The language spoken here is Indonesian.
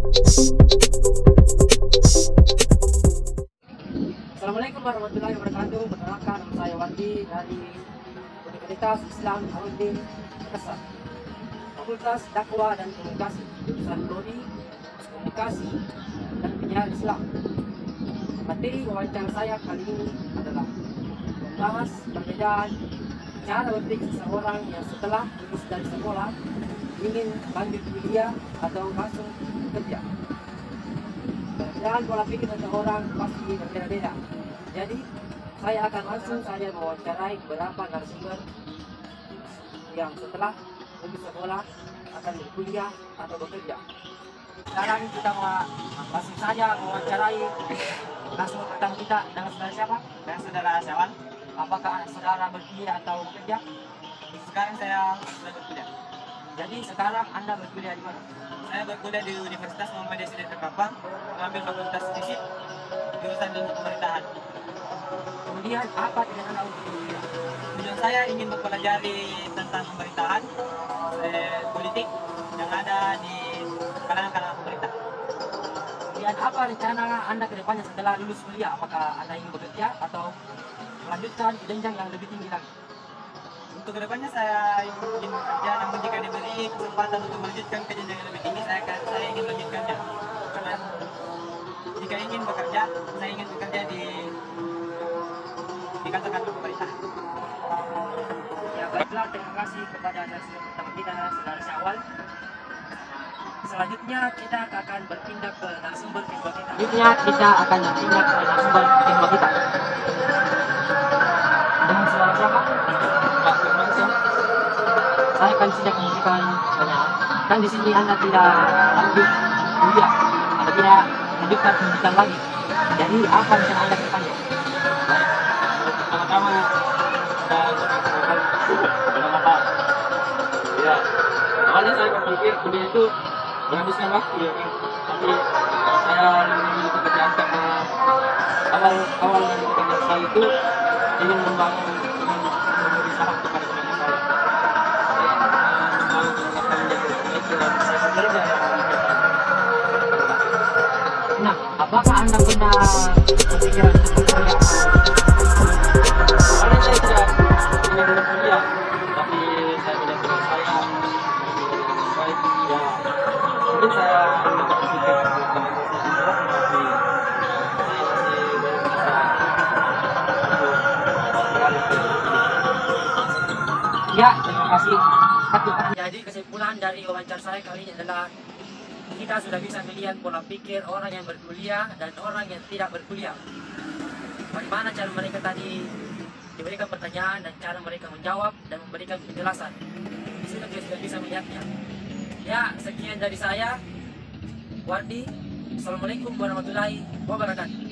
Assalamualaikum warahmatullahi wabarakatuh. Perkenalkan, nama saya Wandi dari Universitas Islam Al-Din Makassar, Fakultas Dakwah dan Komunikasi, jurusan Prodi Komunikasi dan Penyiaran Islam. Materi wawancara saya kali ini adalah membahas perbedaan cara berpikir seseorang yang setelah lulus dari sekolah ingin lanjut kuliah atau langsung bekerja. Perbedaan pola pikir seseorang pasti berbeda-beda. Jadi, saya akan langsung saja mewawancarai beberapa narasumber yang setelah lulus sekolah akan berkuliah atau bekerja. Sekarang kita langsung saja mewawancarai narasumber pertama kita dengan saudara siapa? Dengan saudara Syawan. Apakah saudara berkuliah atau bekerja? Sekarang saya sudah berkuliah. Jadi sekarang Anda berkuliah di mana? Saya berkuliah di Universitas Muhammadiyah Sidat Terkapang, mengambil fakultas fisik, jurusan ilmu pemerintahan. Kemudian apa tujuan Anda untuk berkuliah? Tujuan saya ingin mempelajari tentang pemerintahan, politik yang ada di kalangan pemerintah. Kemudian apa rencana Anda ke depannya setelah lulus kuliah? Apakah Anda ingin bekerja atau melanjutkan jenjang yang lebih tinggi lagi? Untuk kedepannya saya ingin bekerja, namun jika diberi kesempatan untuk melanjutkan ke jenjang yang lebih tinggi, saya ingin melanjutkannya. Karena jika ingin bekerja, saya ingin bekerja di kantor-kantor pemerintah. Ya baiklah, terima kasih kepada narasumber pertama kita, saudara Syawal. Selanjutnya kita akan berpindah ke narasumber kedua kita. Dengan suara siapa? Pak Firmansyah. Saya akan sejak memberikan pertanyaan. Kan di sini Anda tidak lanjut kuliah atau tidak lanjutkan pendidikan lagi. Jadi apa rencana Anda ke depannya? Pertama-tama ya, awalnya saya berpikir kuliah itu menghabiskan waktu ya, tapi saya memilih pekerjaan karena awal dari pekerjaan saya itu ingin memberi saham kepada teman saya. Saya mau mendapatkan menjadi itu dan saya bekerja ya. Nah, apakah Anda pernah berpikiran untuk berkuliah? Awalnya saya tidak ingin berkuliah, tapi saya melihat teman saya baik ya, mungkin saya berpikir untuk saya juga, tapi saya masih belum bisa untuk beralih ke pendidikan. Ya, terima kasih. Jadi kesimpulan dari wawancara saya kali ini adalah kita sudah bisa melihat pola pikir orang yang berkuliah dan orang yang tidak berkuliah. Bagaimana cara mereka tadi diberikan pertanyaan dan cara mereka menjawab dan memberikan penjelasan. Di situ kita sudah bisa melihatnya. Ya, sekian dari saya, Wardi. Assalamualaikum warahmatullahi wabarakatuh.